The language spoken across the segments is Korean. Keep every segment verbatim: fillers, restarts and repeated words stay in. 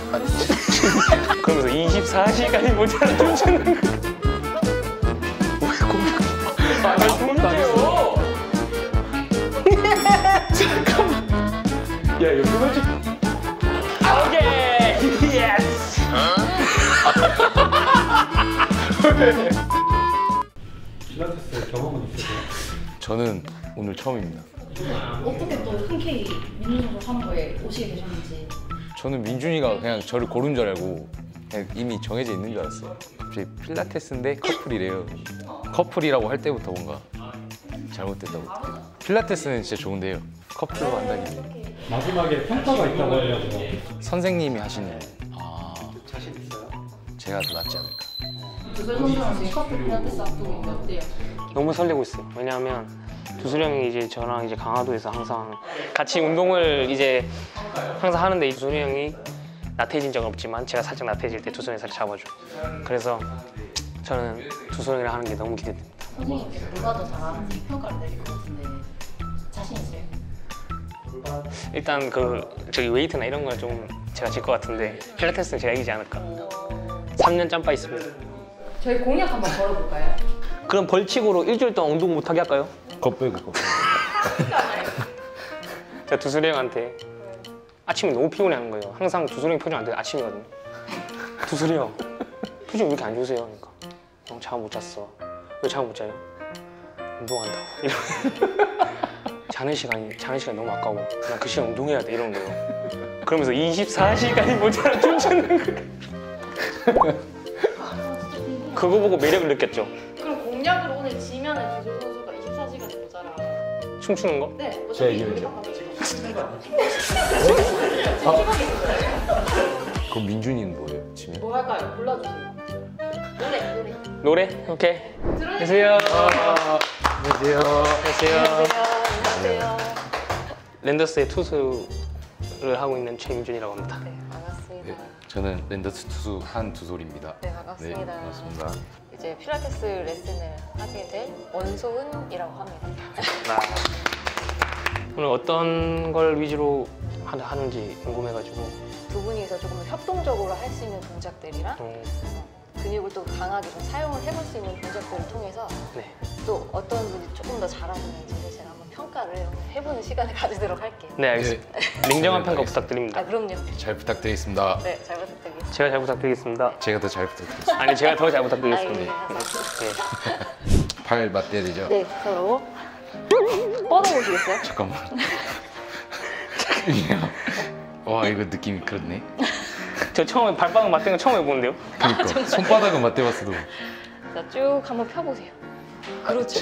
그러면서 이십사 시간이 모자라 춤추는 거. 왜 고민? 아, 나 좋은데요. 잠깐만. 야, 이거 끊어지. 오케이. 예스. 필라테스 경험은 있으세요? 저는 오늘 처음입니다. 어떻게 또 흔쾌히 민준 선수 하는 거에 오시게 되셨는지. 저는 민준이가 그냥 저를 고른 줄 알고 그냥 이미 정해져 있는 줄 알았어요. 갑자기 필라테스인데 커플이래요. 커플이라고 할 때부터 뭔가 잘못됐다고. 필라테스는 진짜 좋은데요. 커플로 한다길래. 마지막에 평가가 있다고 해가지고 선생님이 하시는 아 자신 있어요? 제가 더 낫지 않을까. 두솔 선수랑 지금 커플 필라테스 앞두고 있는데 어때요? 너무 설레고 있어요. 왜냐하면 두솔 형이 이제 저랑 이제 강화도에서 항상 같이 운동을 이제 항상 하는데 두솔이 형이 나태해진 적은 없지만 제가 살짝 나태해질 때 두솔이 살짝 잡아줘. 그래서 저는 두솔이랑 하는 게 너무 기대됩니다. 선생님께서 누가 더 잘하는지 평가를 내릴 것 같은데 자신 있어요? 일단 그 저기 웨이트나 이런 건 좀 제가 질 것 같은데 필라테스는 제가 이기지 않을까. 삼 년 짬바 있습니다. 저희 공약 한번 걸어볼까요? 그럼 벌칙으로 일주일 동안 운동 못하게 할까요? 거 빼고 거 빼고. 제가 두솔이 형한테 아침에 너무 피곤해하는 거예요. 항상 두솔이 형 표정 안 돼요. 아침이거든요. 두솔이 형 표정 왜 이렇게 안 좋으세요? 그러니까 형 잠 못 잤어. 왜 잠 못 자요? 운동한다고. 이러면 자는 시간이 자는 시간이 너무 아까워. 난 그 시간 운동해야 돼 이러는 거예요. 그러면서 이십사 시간이 모자라 춤추는 거예요. 그거 보고 매력을 느꼈죠. 그럼 공약으로 오늘 지면은 두솔 선수가 이십사 시간이 모자라. 춤추는 거? 네. 제가 이겨야죠. 그럼 민준이는 뭐예요? 지금? 뭐 할까요? 골라주세요. 노래, 노래. 노래? 오케이. 안녕하세요. 안녕하세요. 안녕하세요. 안녕하세요. 랜더스의 투수를 하고 있는 최민준이라고 합니다. 네, 반갑습니다. 네, 저는 랜더스 투수 한두솔입니다. 네, 반갑습니다. 네, 반갑습니다. 이제 필라테스 레슨을 하게 된 원소은이라고 합니다. 나 오늘 어떤 걸 위주로 하- 하는지 궁금해가지고. 두 분이서 조금 더 협동적으로 할 수 있는 동작들이랑 음, 근육을 또 강하게 좀 사용을 해볼 수 있는 동작들을 통해서 네. 또 어떤 분이 조금 더 잘하시는지를 제가 한번 평가를 해보는 시간을 가지도록 할게요. 네, 알겠습니다. 냉정한 평가 부탁드립니다. 아, 그럼요. 잘 부탁드리겠습니다. 네, 잘 부탁드리겠습니다. 제가 잘 부탁드리겠습니다. 제가 더 잘 부탁드리겠습니다. 아니, 제가 더 잘 아, 예, 부탁드리겠습니다. 감사합니다. 네. 팔 맞대야 되죠? 네, 서로 뻗어보시겠어요? 잠깐만. 와 이거 느낌이 그렇네. 저 처음에 발바닥 맞대는 거 처음 해보는데요? 그러니까 손바닥은 맞대봤어도. 자, 쭉 한번 펴보세요. 그렇죠.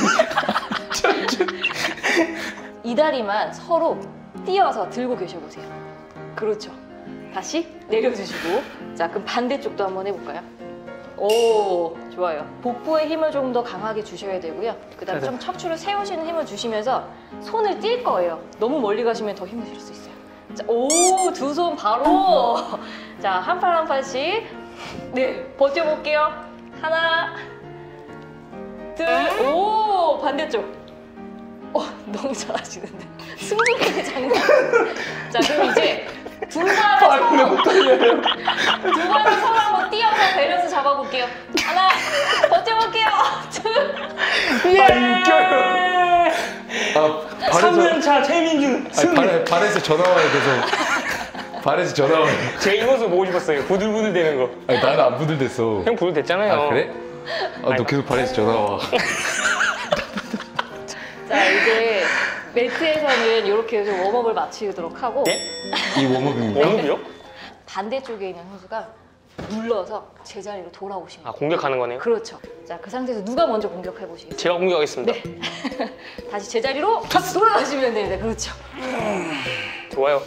이 다리만 서로 띄어서 들고 계셔보세요. 그렇죠. 다시 내려주시고. 자, 그럼 반대쪽도 한번 해볼까요? 오, 좋아요. 복부에 힘을 조금 더 강하게 주셔야 되고요. 그 다음에 좀 척추를 세우시는 힘을 주시면서 손을 뛸 거예요. 너무 멀리 가시면 더 힘을 실을 수 있어요. 자, 오, 두 손 바로. 자, 한 팔 한 팔씩. 네, 버텨볼게요. 하나, 둘, 오, 반대쪽. 어, 너무 잘하시는데. 승부욕이 장난. 자, 그럼 이제 두 발을 서로, 두 발을 서로 한번 띄어서 밸런스 잡아볼게요. 하나, 버텨볼게요. 둘, 아, 웃겨요. 아 삼 년 발에서 차 최민준 승리. 아니, 발, 발에서 전화 와요 계속. 발에서 전화 와요. 제 이 모습 보고 싶었어요. 부들부들 되는 거. 아니 나는 안 부들댔어. 형 부들 됐잖아요. 아 그래? 아 너 계속 발에서 전화 와. 자, 이제 매트에서는 이렇게 해서 웜업을 마치도록 하고 예? 이 웜업입니다. 웜업이요? 반대쪽에 있는 선수가 눌러서 제자리로 돌아오시면 아, 돼요. 공격하는 거네요? 그렇죠. 자, 그 상태에서 누가 먼저 공격해 보시겠어요? 제가 공격하겠습니다. 네. 다시 제자리로 돌아가시면 됩니다. 그렇죠. 좋아요.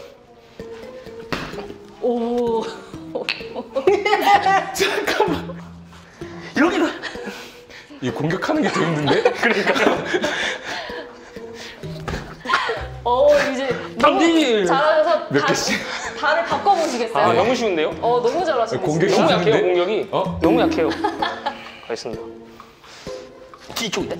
오. 잠깐만. 여기다. 이 공격하는 게 더 힘든데? 그러니까요. 어, 이제 너무 감독님. 잘하셔서 몇 다- 개씩? 발을 바꿔보시겠어요? 아, 너무 쉬운데요? 어, 너무 잘하시는데. 공격이 진짜. 너무 약해요, 쉬운데? 공격이. 어? 너무 약해요. 가겠습니다. 뒤쪽이다.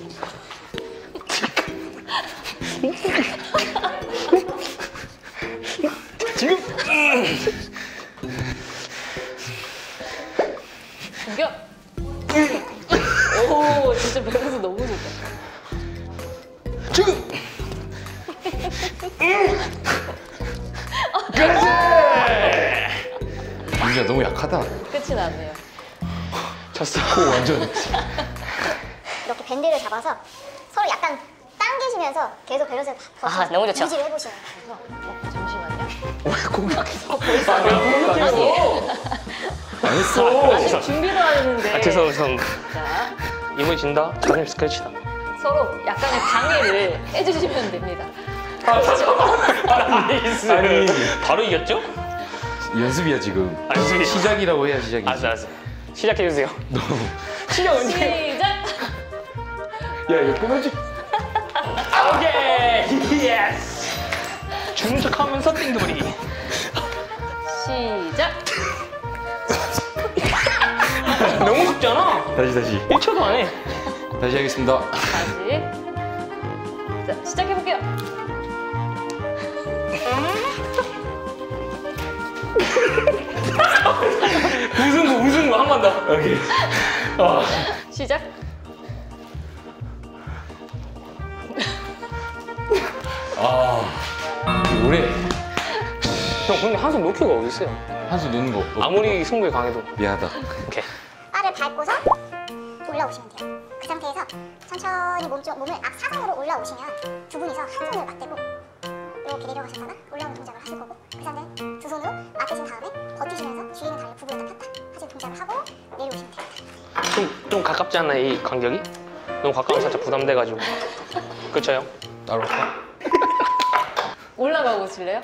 지금 공격. 오, 진짜 밸런스 너무 좋다. 지금. 민지야 너무 약하다. 끝이 났네요. 졌어. 오 완전. 이렇게 밴드를 잡아서 서로 약간 당기시면서 계속 밸런스를 다 아, 너무 좋죠. 유지를 해보시는 거예요. 어, 잠시만요. 왜 공격했어? 아니, 안 했어. 아직 준비도 안 했는데. 아, 죄송합니다. 자, 이번에 진다? 자존심 스크래치다. 서로 약간의 방해를 해주시면 됩니다. 아니, 바로 이겼죠? 연습이야 지금. 아, 연습이야. 시작이라고 해야 시작이지. 알았어, 알았어. 시작해주세요. 너무. 시작 언제? 시작! 야 이거 끊어지. 오케이! 예스! 죽는 척 하면서 땡겨버리기. 시작! 너무 쉽잖아? 다시 다시. 일 초도 안 해. 다시 하겠습니다. 다시. 자, 시작해볼게요. 우승부, 우승부 한 번 더. 오케이. 아. 시작! 아 오래. 형, 근데 한숨 놓기가 어딨어요? 한숨 놓는 거. 없- 아무리 승부에 강해도. 미안하다. 오케이. 바를 밟고서 올라오시면 돼요. 그 상태에서 천천히 몸쪽, 몸을 앞사선으로 올라오시면 두 분이서 한 손으로 맞대고 이렇게 내려가셨다가 올라오는 동작을 하실 거고 그 상태 두 손으로 맞대신 다음에 버티시면서 뒤에 있는 다리를 구부렸다 폈다 하시는 동작을 하고 내려오시면 됩니다. 좀, 좀 가깝지 않나, 이 간격이? 너무 가까우면 살짝 부담돼가지고. 그쵸, 형? 따로 할까? 올라가고 있을래요?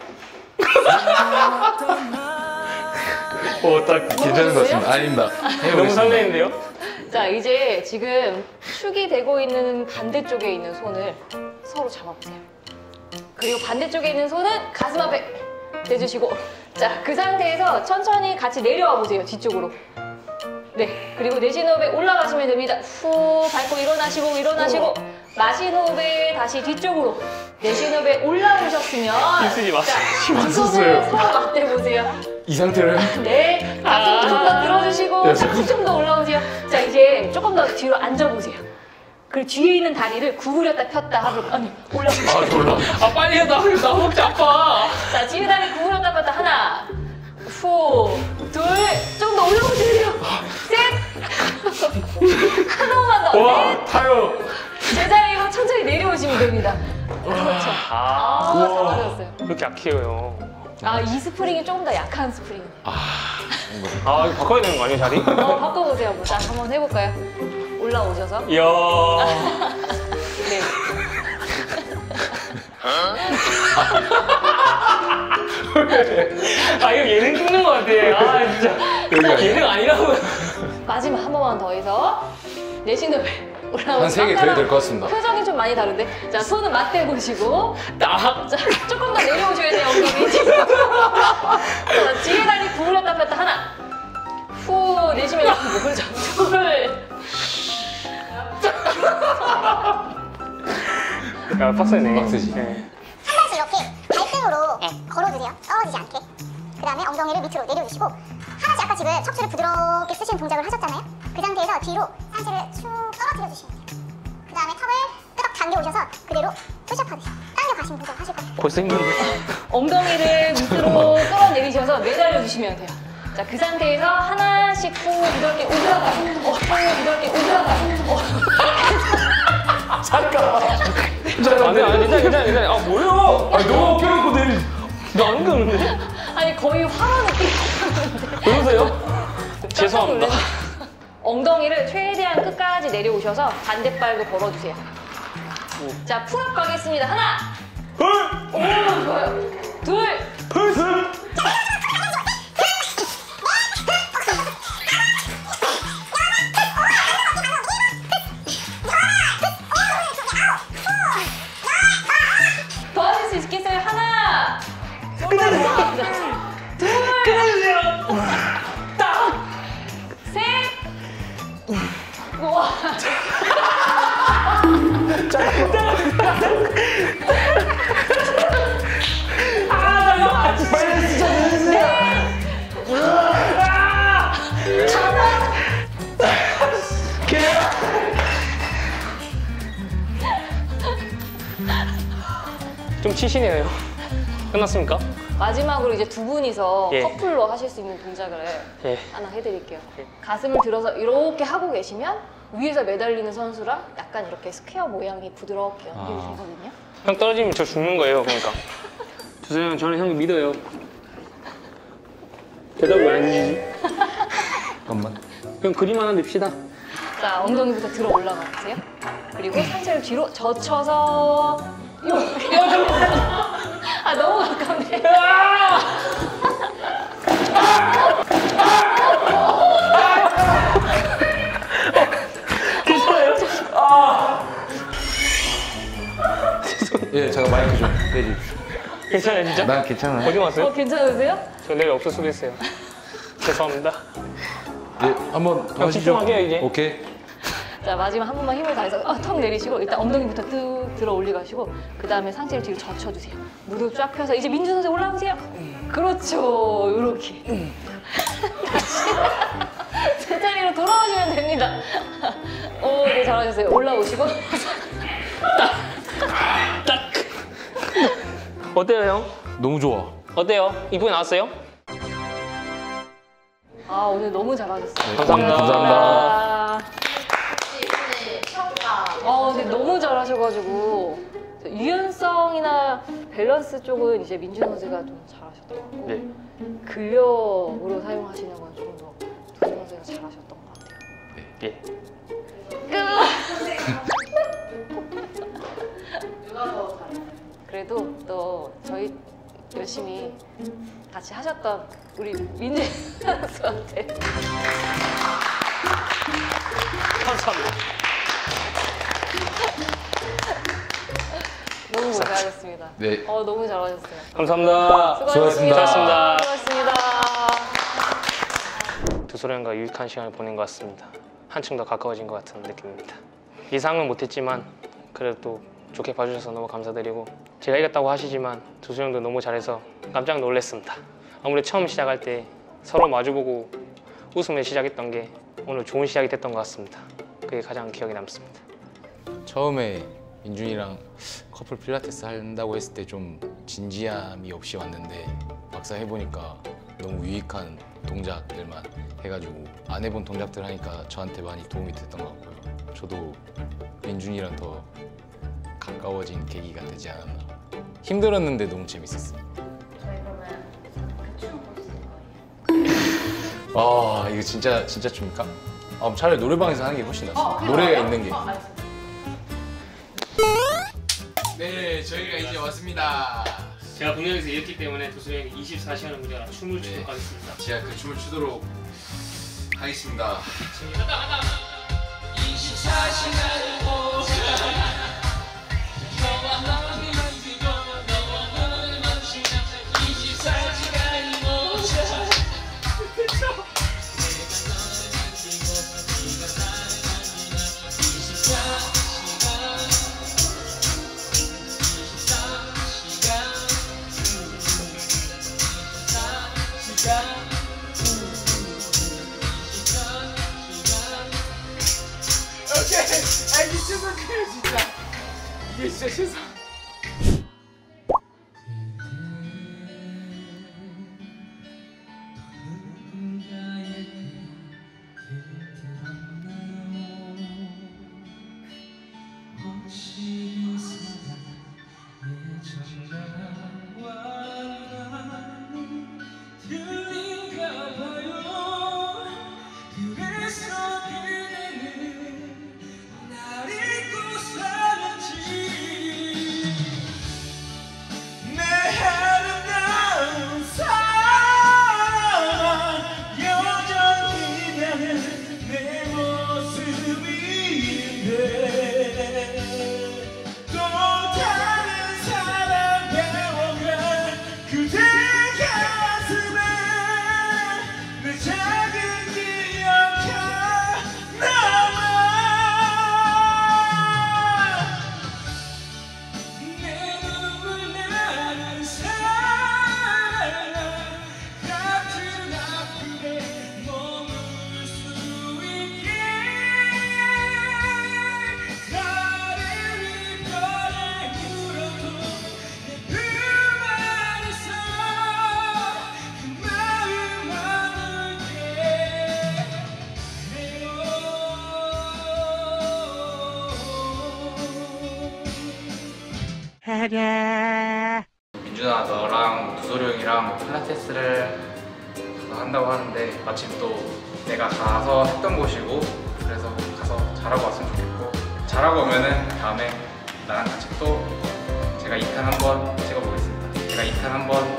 오, 딱. 괜찮은 것 같습니다. 아닙니다. 너무 해보겠습니다. 설레는데요? 자, 이제 지금 축이 되고 있는 반대쪽에 있는 손을 서로 잡아보세요. 그리고 반대쪽에 있는 손은 가슴 앞에 대주시고, 자, 그 상태에서 천천히 같이 내려와 보세요, 뒤쪽으로. 네, 그리고 내쉬는 호흡에 올라가시면 됩니다. 후 밟고 일어나시고 일어나시고 마신 호흡에 다시 뒤쪽으로 내쉬는 호흡에 올라오셨으면 힘쓰지 마세요. 자, 두 손을 서로 맞대보세요. 이 상태로. 네, 가슴 조금 더 들어주시고 조금 좀 더 올라오세요. 자, 이제 조금 더 뒤로 앉아보세요. 그리고 뒤에 있는 다리를 구부렸다 폈다 하고 아니 올라오세요. 아 졸라. 아, 빨리 해. 나, 나 허벅지 아파. 자, 뒤에 다리 구부렸다 폈다 하나, 후, 둘, 좀 더 올라오세요. 셋, 하나만 더, 와, 넷, 타요. 제자리로 천천히 내려오시면 됩니다. 그렇죠. 아, 아, 잘하셨어요. 왜 이렇게 약해요, 형? 아, 이 스프링이 조금 더 약한 스프링. 아, 이거 바꿔야 되는 거 아니에요, 자리? 어, 바꿔보세요. 뭐. 자, 한번 해볼까요? 올라오셔서. 이야. 네. 아, 이거 예능 찍는 거 같아. 아, 진짜. 예능 아니라고. 마지막 한 번만 더 해서 내쉬는 배 올라오고 한 세 개 더 해야 될 것 같습니다. 표정이 좀 많이 다른데. 자, 손은 맞대 보시고. 딱. 자, 조금 더 내려오셔야 돼요, 엉덩이. 자, 뒤에 다리 구부렸다 폈다 하나. 후 내쉬면 목을 좀 둘. 야, 빡세네. 빡세지. 네. 한 발씩 이렇게 발등으로 걸어주세요. 떨어지지 않게. 그 다음에 엉덩이를 밑으로 내려주시고 하나씩 아까 지금 척추를 부드럽게 쓰시는 동작을 하셨잖아요. 그 상태에서 뒤로 상체를 쭉 떨어뜨려 주시면 돼요. 그 다음에 턱을 끄덕 당겨 오셔서 그대로 푸시업하듯이 당겨 가시는 동작을 하실 거예요. 벌써 힘든데. 엉덩이를 밑으로 끌어내리셔서 매달려 주시면 돼요. 자, 그 상태에서 하나씩 후 이렇게 오그라가, 어, 후 이렇게 오그라가, 어. 아니, 아니, 괜찮아, 괜찮아, 괜찮아. 아, 뭐야? 아니, 너무 어깨 놓고 내리. 나안 웃겼는데? 아니 거의 화로 느낌. 그러세요? 죄송합니다. 엉덩이를 최대한 끝까지 내려오셔서 반대발도 걸어주세요. 자, 풀업 가겠습니다. 하나, 오, 좋아요. 둘, 더 하실 수 있겠어요? 하나, 둘, 셋, 우와. 넷, 치시네요. 끝났습니까? 마지막으로 이제 두 분이서 예. 커플로 하실 수 있는 동작을 예. 하나 해드릴게요. 예. 가슴을 들어서 이렇게 하고 계시면 위에서 매달리는 선수랑 약간 이렇게 스퀘어 모양이 부드럽게 연결이 아. 되거든요. 형 떨어지면 저 죽는 거예요. 그러니까. 주세요 형, 저는 형 믿어요. 대답이 왜 안 해주지? 잠깐만. 그럼 그림 하나 냅시다. 자, 엉덩이부터 들어 올라가 보세요. 그리고 상체를 뒤로 젖혀서 이렇게. 아, 너무 가깝네. 예, 잠깐 마이크 좀 빼주십시오. 괜찮아요 진짜? 난 괜찮아요. 어디 왔어요? 어, 괜찮으세요? 저 내일 없을 수도 있어요. 죄송합니다. 예, 한번 하시죠. 집중하게요, 이제. 오케이. 자, 마지막 한 번만 힘을 다해서 어, 턱 내리시고 일단 엉덩이부터 뚝 들어 올리가시고 그 다음에 상체를 뒤로 젖혀주세요. 무릎 쫙 펴서 이제 민준 선생 올라오세요. 그렇죠. 요렇게. 다시 제자리로 돌아오시면 됩니다. 오, 네, 잘하셨어요. 올라오시고 딱. 어때요 형? 너무 좋아. 어때요? 이쁘게 나왔어요? 아, 오늘 너무 잘하셨어요. 감사합니다. 감사합니다. 아, 근데 너무 잘하셔가지고 유연성이나 밸런스 쪽은 이제 민준 선수가 좀 잘하셨던 것 같고 네. 근력으로 사용하시는 건 좀 더 도준 선수가 잘하셨던 것 같아요. 예. 그래도 또 저희 열심히 같이 하셨던 우리 민준 선수한테 감사합니다. 너무 고생하셨습니다. 네. 어, 너무 잘하셨어요. 감사합니다. 수고하셨습니다. 수고하셨습니다. 수고하셨습니다. 두소련과 유익한 시간을 보낸 것 같습니다. 한층 더 가까워진 것 같은 느낌입니다. 예상은 못했지만 그래도 좋게 봐주셔서 너무 감사드리고 제가 이겼다고 하시지만 두소형도 너무 잘해서 깜짝 놀랐습니다. 아무래도 처음 시작할 때 서로 마주보고 웃으며 시작했던 게 오늘 좋은 시작이 됐던 것 같습니다. 그게 가장 기억에 남습니다. 처음에 민준이랑 커플 필라테스 한다고 했을 때 좀 진지함이 없이 왔는데 막상 해보니까 너무 유익한 동작들만 해가지고 안 해본 동작들 하니까 저한테 많이 도움이 됐던 것 같고요. 저도 민준이랑 더 가까워진 계기가 되지 않았나. 힘들었는데 너무 재밌었어요. 저희 그러면 그춤볼수 있는 거예요? 아 이거 진짜 진짜 춥니까? 아, 차라리 노래방에서 하는 게 훨씬 낫어요. 노래가 있는 게. 네, 저희가 이제 왔습니다. 제가 분명에서 이겼기 때문에 두소형이 이십사 시간을 무자라 춤을 네. 추도록 하겠습니다. 제가 그 춤을 추도록 하겠습니다. 이십사 시간을 보자 너와 너를 만지고 너와 너를 만지고 이십사 시간을 보자 내가 너를 만지고 네가 나를 만지고 이십사 시간 이십사 시간 이십사 시간 오케이, 아 이게 죄송해요 진짜. 이게 진짜 죄송. 그대 가슴에 내 민준아, 너랑 두소리 형이랑 필라테스를 가서 한다고 하는데 마침 또 내가 가서 했던 곳이고 그래서 가서 잘하고 왔으면 좋겠고 잘하고 오면은 다음에 나랑 같이 또 제가 이 탄 한번 찍어보겠습니다. 제가 이 탄 한번